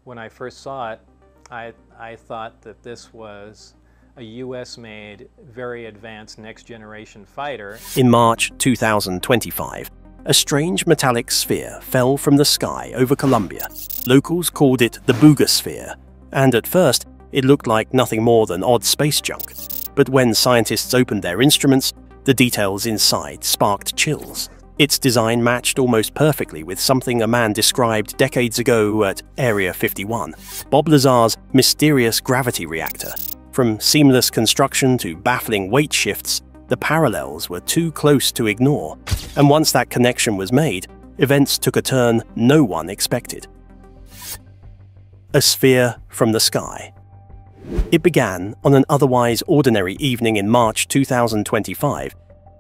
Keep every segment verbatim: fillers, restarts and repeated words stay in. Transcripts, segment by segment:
When I first saw it, I, I thought that this was a U S-made, very advanced next-generation fighter. In March two thousand twenty-five, a strange metallic sphere fell from the sky over Colombia. Locals called it the Buga Sphere, and at first it looked like nothing more than odd space junk. But when scientists opened their instruments, the details inside sparked chills. Its design matched almost perfectly with something a man described decades ago at Area fifty-one, Bob Lazar's mysterious gravity reactor. From seamless construction to baffling weight shifts, the parallels were too close to ignore. And once that connection was made, events took a turn no one expected. A sphere from the sky. It began on an otherwise ordinary evening in March two thousand twenty-five.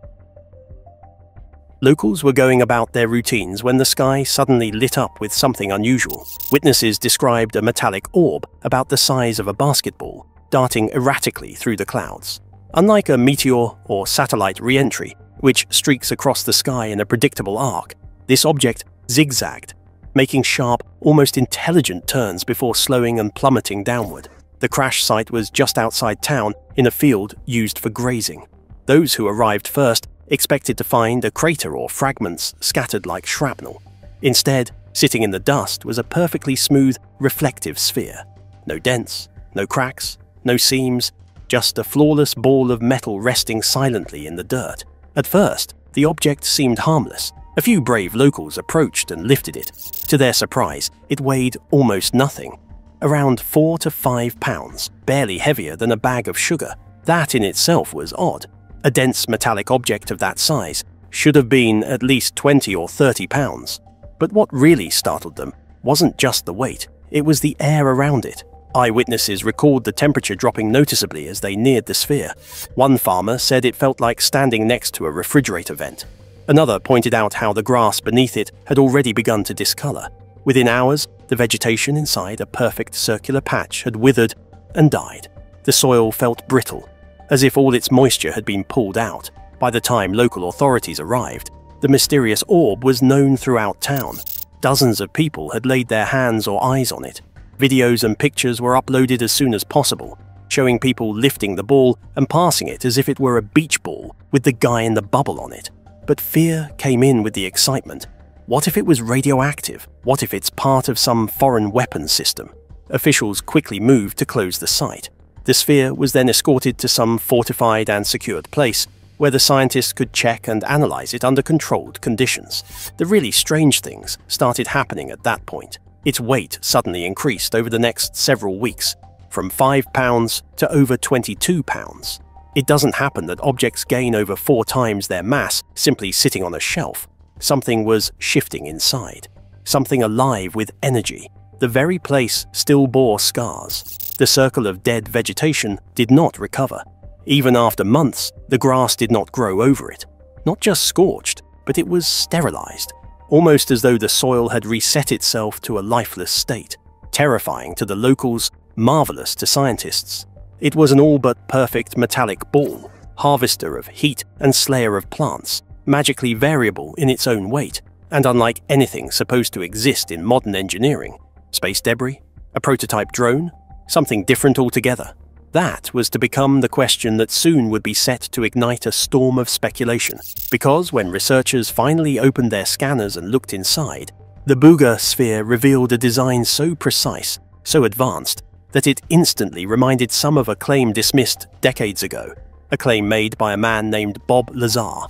Locals were going about their routines when the sky suddenly lit up with something unusual. Witnesses described a metallic orb about the size of a basketball, darting erratically through the clouds. Unlike a meteor or satellite re-entry, which streaks across the sky in a predictable arc, this object zigzagged, making sharp, almost intelligent turns before slowing and plummeting downward. The crash site was just outside town in a field used for grazing. Those who arrived first expected to find a crater or fragments scattered like shrapnel. Instead, sitting in the dust was a perfectly smooth, reflective sphere. No dents, no cracks, no seams, just a flawless ball of metal resting silently in the dirt. At first, the object seemed harmless. A few brave locals approached and lifted it. To their surprise, it weighed almost nothing. Around four to five pounds, barely heavier than a bag of sugar. That in itself was odd. A dense metallic object of that size should have been at least twenty or thirty pounds. But what really startled them wasn't just the weight, it was the air around it. Eyewitnesses recalled the temperature dropping noticeably as they neared the sphere. One farmer said it felt like standing next to a refrigerator vent. Another pointed out how the grass beneath it had already begun to discolor. Within hours, the vegetation inside a perfect circular patch had withered and died. The soil felt brittle, as if all its moisture had been pulled out. By the time local authorities arrived, the mysterious orb was known throughout town. Dozens of people had laid their hands or eyes on it. Videos and pictures were uploaded as soon as possible, showing people lifting the ball and passing it as if it were a beach ball with the guy in the bubble on it. But fear came in with the excitement. What if it was radioactive? What if it's part of some foreign weapons system? Officials quickly moved to close the site. The sphere was then escorted to some fortified and secured place where the scientists could check and analyze it under controlled conditions. The really strange things started happening at that point. Its weight suddenly increased over the next several weeks, from five pounds to over twenty-two pounds. It doesn't happen that objects gain over four times their mass simply sitting on a shelf. Something was shifting inside. Something alive with energy. The very place still bore scars. The circle of dead vegetation did not recover. Even after months, the grass did not grow over it. Not just scorched, but it was sterilized, almost as though the soil had reset itself to a lifeless state. Terrifying to the locals, marvelous to scientists. It was an all but perfect metallic ball, harvester of heat and slayer of plants, magically variable in its own weight, and unlike anything supposed to exist in modern engineering. Space debris? A prototype drone? Something different altogether. That was to become the question that soon would be set to ignite a storm of speculation, because when researchers finally opened their scanners and looked inside, the Buga Sphere revealed a design so precise, so advanced, that it instantly reminded some of a claim dismissed decades ago, a claim made by a man named Bob Lazar.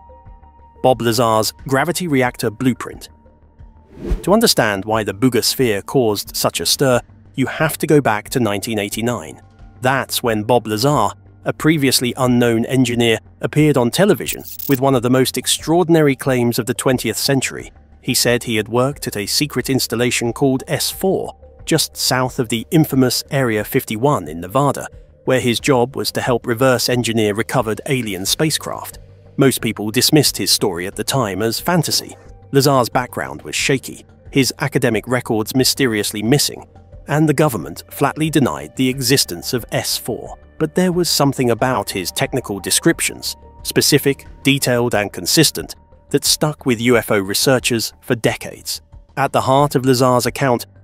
Bob Lazar's gravity reactor blueprint. To understand why the Buga Sphere caused such a stir, you have to go back to nineteen eighty-nine. That's when Bob Lazar, a previously unknown engineer, appeared on television with one of the most extraordinary claims of the twentieth century. He said he had worked at a secret installation called S four, just south of the infamous Area fifty-one in Nevada, where his job was to help reverse engineer recovered alien spacecraft. Most people dismissed his story at the time as fantasy. Lazar's background was shaky, his academic records mysteriously missing, and the government flatly denied the existence of S four. But there was something about his technical descriptions, specific, detailed, and consistent, that stuck with U F O researchers for decades. At the heart of Lazar's account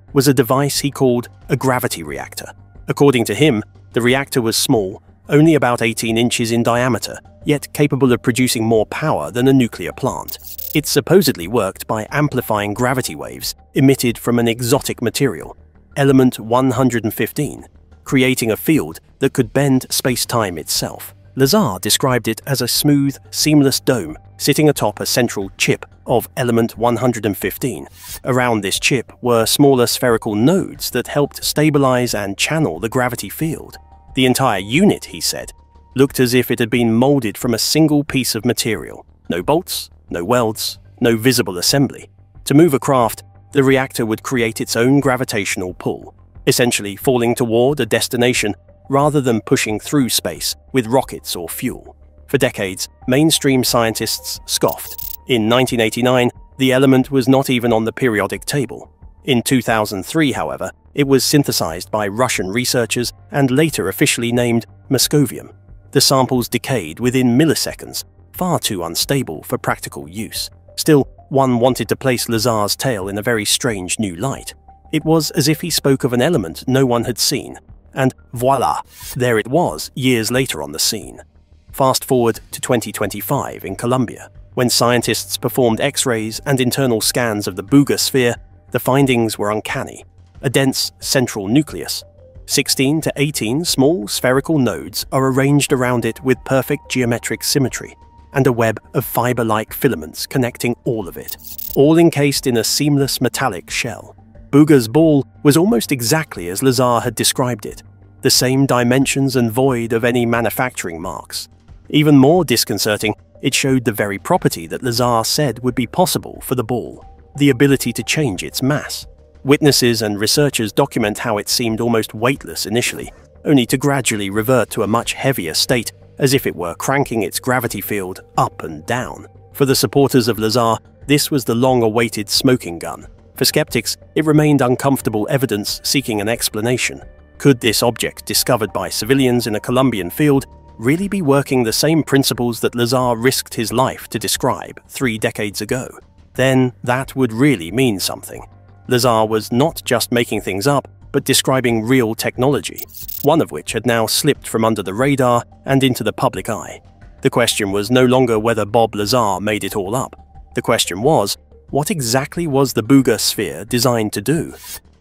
was a device he called a gravity reactor. According to him, the reactor was small, only about eighteen inches in diameter, yet capable of producing more power than a nuclear plant. It supposedly worked by amplifying gravity waves emitted from an exotic material, element one hundred fifteen, creating a field that could bend space-time itself. Lazar described it as a smooth, seamless dome sitting atop a central chip of element one hundred fifteen. Around this chip were smaller spherical nodes that helped stabilize and channel the gravity field. The entire unit, he said, looked as if it had been molded from a single piece of material. No bolts, no welds, no visible assembly. To move a craft, the reactor would create its own gravitational pull, essentially falling toward a destination rather than pushing through space with rockets or fuel. For decades, mainstream scientists scoffed. In nineteen eighty-nine, the element was not even on the periodic table. In two thousand three, however, it was synthesized by Russian researchers and later officially named Moscovium. The samples decayed within milliseconds, far too unstable for practical use. Still, one wanted to place Lazar's tale in a very strange new light. It was as if he spoke of an element no one had seen. And voila, there it was years later on the scene. Fast forward to twenty twenty-five in Colombia. When scientists performed X-rays and internal scans of the Buga Sphere, the findings were uncanny. A dense central nucleus. sixteen to eighteen small spherical nodes are arranged around it with perfect geometric symmetry, and a web of fiber-like filaments connecting all of it, all encased in a seamless metallic shell. Buga's ball was almost exactly as Lazar had described it, the same dimensions and void of any manufacturing marks. Even more disconcerting, it showed the very property that Lazar said would be possible for the ball, the ability to change its mass. Witnesses and researchers document how it seemed almost weightless initially, only to gradually revert to a much heavier state, as if it were cranking its gravity field up and down. For the supporters of Lazar, this was the long-awaited smoking gun. For skeptics, it remained uncomfortable evidence seeking an explanation. Could this object discovered by civilians in a Colombian field really be working the same principles that Lazar risked his life to describe three decades ago? Then that would really mean something. Lazar was not just making things up, but describing real technology, one of which had now slipped from under the radar and into the public eye. The question was no longer whether Bob Lazar made it all up. The question was, what exactly was the Buga Sphere designed to do?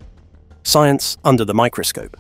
Science under the microscope.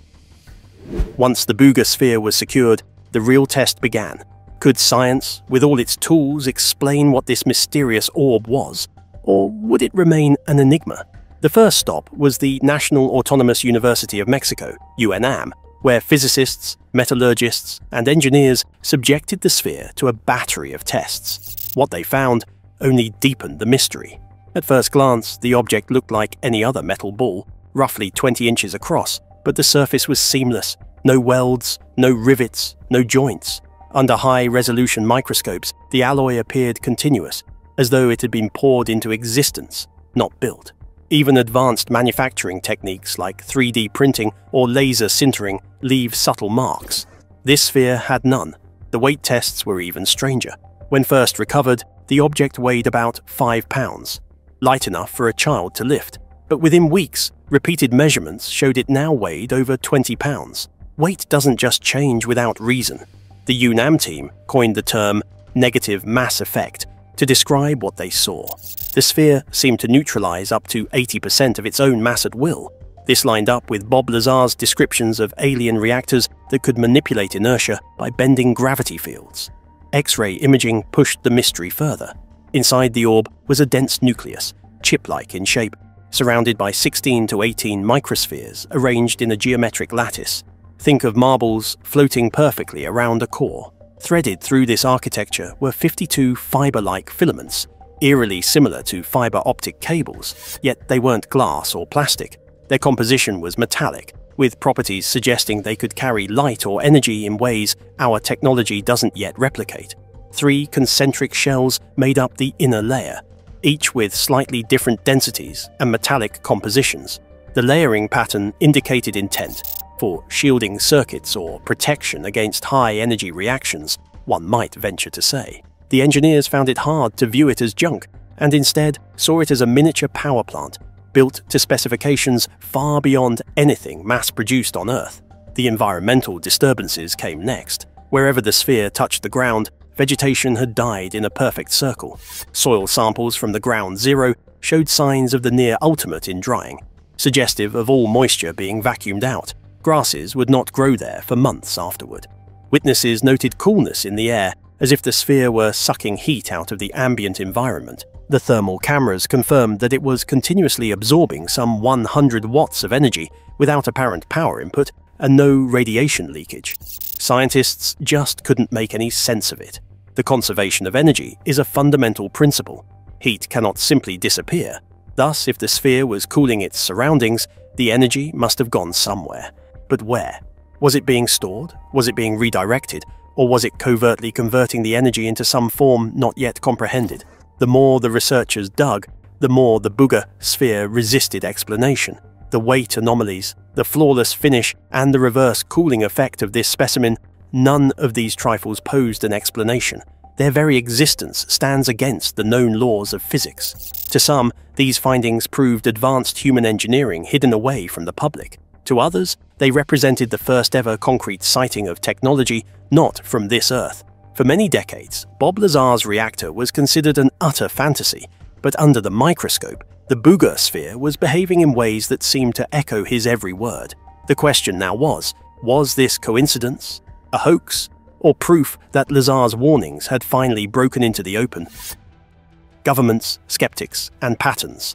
Once the Buga Sphere was secured, the real test began. Could science, with all its tools, explain what this mysterious orb was? Or would it remain an enigma? The first stop was the National Autonomous University of Mexico, U N A M, where physicists, metallurgists, and engineers subjected the sphere to a battery of tests. What they found only deepened the mystery. At first glance, the object looked like any other metal ball, roughly twenty inches across, but the surface was seamless. No welds, no rivets, no joints. Under high-resolution microscopes, the alloy appeared continuous, as though it had been poured into existence, not built. Even advanced manufacturing techniques like three D printing or laser sintering leave subtle marks. This sphere had none. The weight tests were even stranger. When first recovered, the object weighed about five pounds. Light enough for a child to lift, but within weeks, repeated measurements showed it now weighed over twenty pounds. Weight doesn't just change without reason. The U N A M team coined the term negative mass effect to describe what they saw. The sphere seemed to neutralize up to eighty percent of its own mass at will. This lined up with Bob Lazar's descriptions of alien reactors that could manipulate inertia by bending gravity fields. X-ray imaging pushed the mystery further. Inside the orb was a dense nucleus, chip-like in shape, surrounded by sixteen to eighteen microspheres arranged in a geometric lattice. Think of marbles floating perfectly around a core. Threaded through this architecture were fifty-two fiber-like filaments, eerily similar to fiber optic cables, yet they weren't glass or plastic. Their composition was metallic, with properties suggesting they could carry light or energy in ways our technology doesn't yet replicate. Three concentric shells made up the inner layer, each with slightly different densities and metallic compositions. The layering pattern indicated intent, for shielding circuits or protection against high-energy reactions, one might venture to say. The engineers found it hard to view it as junk, and instead saw it as a miniature power plant, built to specifications far beyond anything mass-produced on Earth. The environmental disturbances came next. Wherever the sphere touched the ground, vegetation had died in a perfect circle. Soil samples from the ground zero showed signs of the near ultimate in drying, suggestive of all moisture being vacuumed out. Grasses would not grow there for months afterward. Witnesses noted coolness in the air, as if the sphere were sucking heat out of the ambient environment. The thermal cameras confirmed that it was continuously absorbing some one hundred watts of energy without apparent power input and no radiation leakage. Scientists just couldn't make any sense of it. The conservation of energy is a fundamental principle. Heat cannot simply disappear. Thus, if the sphere was cooling its surroundings, the energy must have gone somewhere. But where? Was it being stored? Was it being redirected? Or was it covertly converting the energy into some form not yet comprehended? The more the researchers dug, the more the Buga Sphere resisted explanation. The weight anomalies, the flawless finish, and the reverse cooling effect of this specimen, none of these trifles posed an explanation. Their very existence stands against the known laws of physics. To some, these findings proved advanced human engineering hidden away from the public. To others, they represented the first ever concrete sighting of technology not from this Earth. For many decades, Bob Lazar's reactor was considered an utter fantasy, but under the microscope, the Buga Sphere was behaving in ways that seemed to echo his every word. The question now was, was this coincidence, a hoax, or proof that Lazar's warnings had finally broken into the open? Governments, skeptics, and patterns.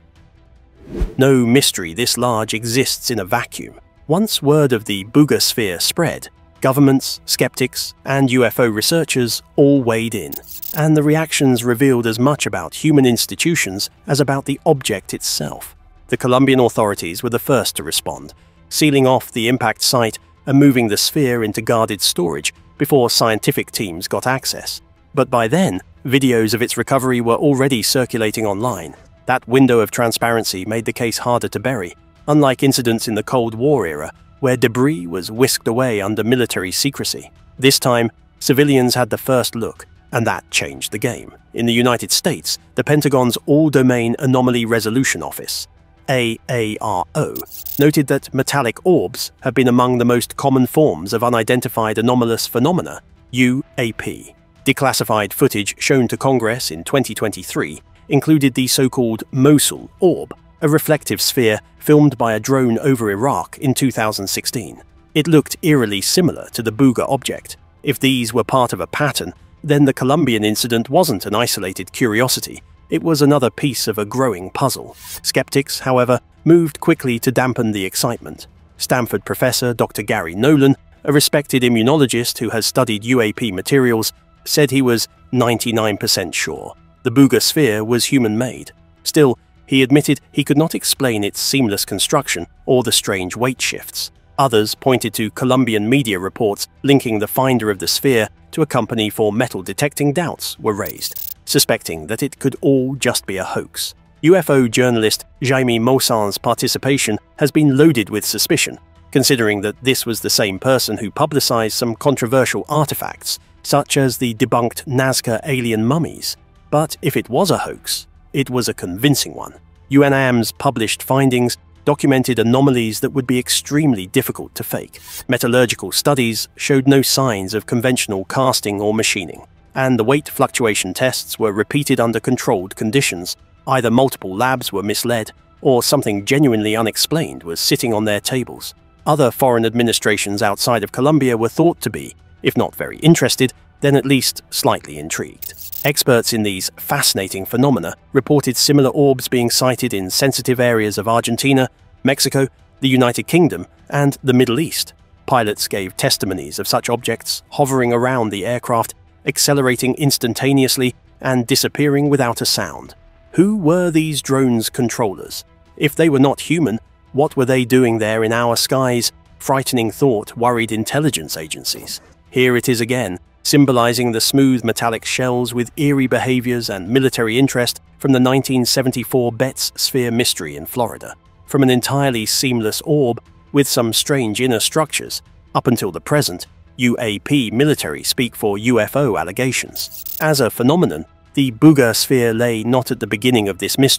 No mystery this large exists in a vacuum. Once word of the Buga Sphere spread, governments, skeptics, and U F O researchers all weighed in, and the reactions revealed as much about human institutions as about the object itself. The Colombian authorities were the first to respond, sealing off the impact site and moving the sphere into guarded storage before scientific teams got access. But by then, videos of its recovery were already circulating online. That window of transparency made the case harder to bury, unlike incidents in the Cold War era, where debris was whisked away under military secrecy. This time, civilians had the first look, and that changed the game. In the United States, the Pentagon's All-Domain Anomaly Resolution Office, A A R O, noted that metallic orbs have been among the most common forms of unidentified anomalous phenomena, U A P. Declassified footage shown to Congress in twenty twenty-three included the so-called Mosul orb, a reflective sphere filmed by a drone over Iraq in two thousand sixteen. It looked eerily similar to the Buga object. If these were part of a pattern, then the Colombian incident wasn't an isolated curiosity. It was another piece of a growing puzzle. Skeptics, however, moved quickly to dampen the excitement. Stanford professor Doctor Gary Nolan, a respected immunologist who has studied U A P materials, said he was ninety-nine percent sure the Buga Sphere was human-made. Still, he admitted he could not explain its seamless construction or the strange weight shifts. Others pointed to Colombian media reports linking the finder of the sphere to a company for metal detecting. Doubts were raised, suspecting that it could all just be a hoax. U F O journalist Jaime Maussan's participation has been loaded with suspicion, considering that this was the same person who publicized some controversial artifacts, such as the debunked Nazca alien mummies. But if it was a hoax, it was a convincing one. U N A M's published findings documented anomalies that would be extremely difficult to fake. Metallurgical studies showed no signs of conventional casting or machining, and the weight fluctuation tests were repeated under controlled conditions. Either multiple labs were misled, or something genuinely unexplained was sitting on their tables. Other foreign administrations outside of Colombia were thought to be, if not very interested, then at least slightly intrigued. Experts in these fascinating phenomena reported similar orbs being sighted in sensitive areas of Argentina, Mexico, the United Kingdom, and the Middle East. Pilots gave testimonies of such objects hovering around the aircraft, accelerating instantaneously and disappearing without a sound. Who were these drones' controllers? If they were not human, what were they doing there in our skies? Frightening thought worried intelligence agencies. Here it is again, symbolizing the smooth metallic shells with eerie behaviors and military interest from the nineteen seventy-four Betz Sphere mystery in Florida. From an entirely seamless orb with some strange inner structures, up until the present, U A P military speak for U F O allegations. As a phenomenon, the Buga Sphere lay not at the beginning of this mystery,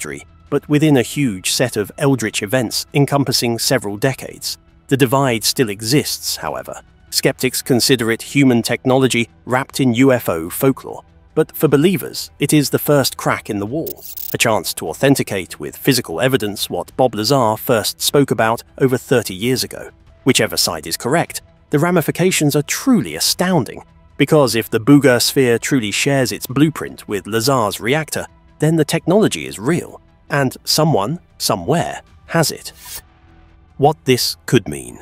but within a huge set of eldritch events encompassing several decades. The divide still exists, however. Skeptics consider it human technology wrapped in U F O folklore. But for believers, it is the first crack in the wall, a chance to authenticate with physical evidence what Bob Lazar first spoke about over thirty years ago. Whichever side is correct, the ramifications are truly astounding, because if the Buga Sphere truly shares its blueprint with Lazar's reactor, then the technology is real, and someone, somewhere, has it. What this could mean.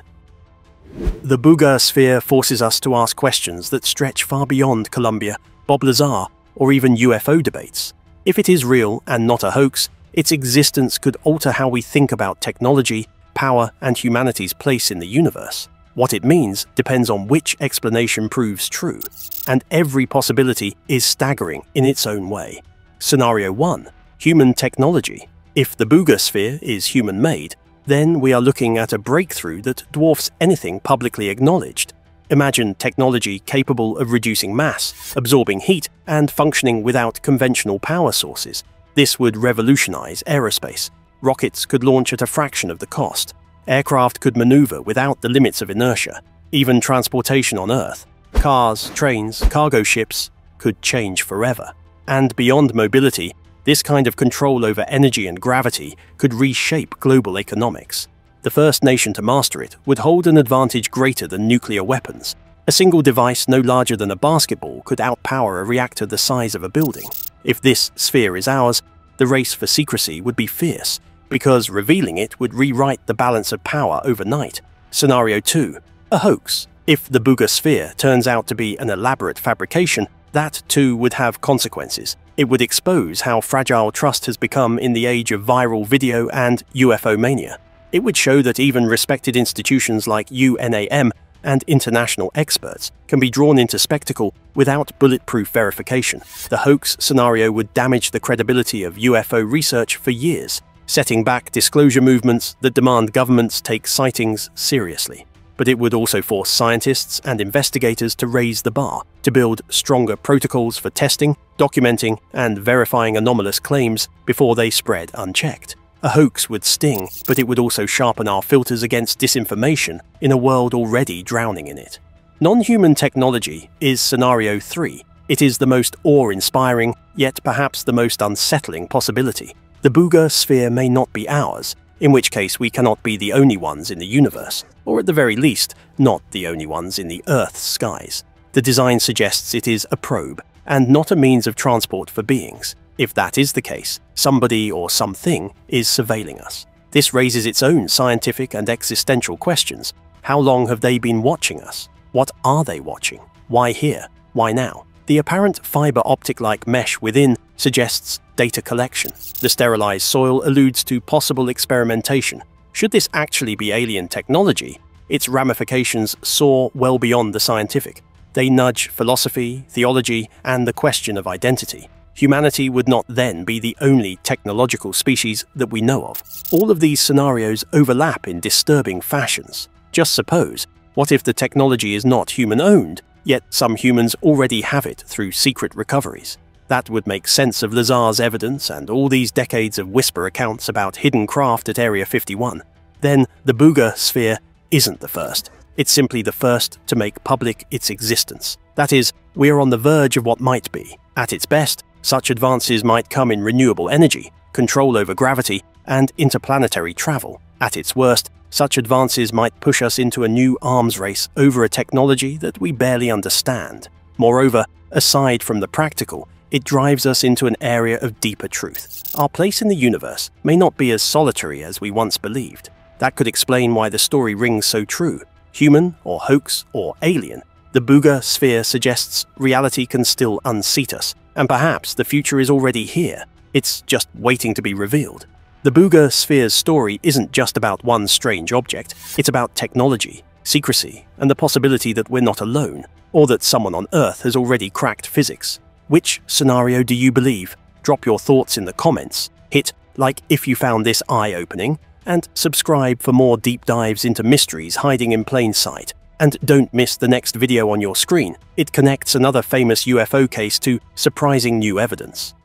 The Buga Sphere forces us to ask questions that stretch far beyond Colombia, Bob Lazar, or even U F O debates. If it is real and not a hoax, its existence could alter how we think about technology, power, and humanity's place in the universe. What it means depends on which explanation proves true, and every possibility is staggering in its own way. Scenario one. Human technology. If the Buga Sphere is human-made, then we are looking at a breakthrough that dwarfs anything publicly acknowledged. Imagine technology capable of reducing mass, absorbing heat, and functioning without conventional power sources. This would revolutionize aerospace. Rockets could launch at a fraction of the cost. Aircraft could maneuver without the limits of inertia. Even transportation on Earth, cars, trains, cargo ships, could change forever. And beyond mobility, this kind of control over energy and gravity could reshape global economics. The first nation to master it would hold an advantage greater than nuclear weapons. A single device no larger than a basketball could outpower a reactor the size of a building. If this sphere is ours, the race for secrecy would be fierce, because revealing it would rewrite the balance of power overnight. Scenario two. A hoax. If the Buga Sphere turns out to be an elaborate fabrication, that too would have consequences. It would expose how fragile trust has become in the age of viral video and U F O mania. It would show that even respected institutions like U N A M and international experts can be drawn into spectacle without bulletproof verification. The hoax scenario would damage the credibility of U F O research for years, setting back disclosure movements that demand governments take sightings seriously. But it would also force scientists and investigators to raise the bar, to build stronger protocols for testing, documenting, and verifying anomalous claims before they spread unchecked. A hoax would sting, but it would also sharpen our filters against disinformation in a world already drowning in it. Non-human technology is scenario three. It is the most awe-inspiring, yet perhaps the most unsettling possibility. The Buga Sphere may not be ours, in which case we cannot be the only ones in the universe, or at the very least, not the only ones in the Earth's skies. The design suggests it is a probe, and not a means of transport for beings. If that is the case, somebody or something is surveilling us. This raises its own scientific and existential questions. How long have they been watching us? What are they watching? Why here? Why now? The apparent fiber optic-like mesh within suggests data collection. The sterilized soil alludes to possible experimentation. Should this actually be alien technology, its ramifications soar well beyond the scientific. They nudge philosophy, theology, and the question of identity. Humanity would not then be the only technological species that we know of. All of these scenarios overlap in disturbing fashions. Just suppose, what if the technology is not human-owned, yet some humans already have it through secret recoveries? That would make sense of Lazar's evidence and all these decades of whisper accounts about hidden craft at Area fifty-one. Then the Buga Sphere isn't the first. It's simply the first to make public its existence. That is, we are on the verge of what might be. At its best, such advances might come in renewable energy, control over gravity, and interplanetary travel. At its worst, such advances might push us into a new arms race over a technology that we barely understand. Moreover, aside from the practical, it drives us into an area of deeper truth. Our place in the universe may not be as solitary as we once believed. That could explain why the story rings so true. Human, or hoax, or alien, the Buga Sphere suggests reality can still unseat us, and perhaps the future is already here. It's just waiting to be revealed. The Buga Sphere's story isn't just about one strange object. It's about technology, secrecy, and the possibility that we're not alone, or that someone on Earth has already cracked physics. Which scenario do you believe? Drop your thoughts in the comments, hit like if you found this eye-opening, and subscribe for more deep dives into mysteries hiding in plain sight. And don't miss the next video on your screen. It connects another famous U F O case to surprising new evidence.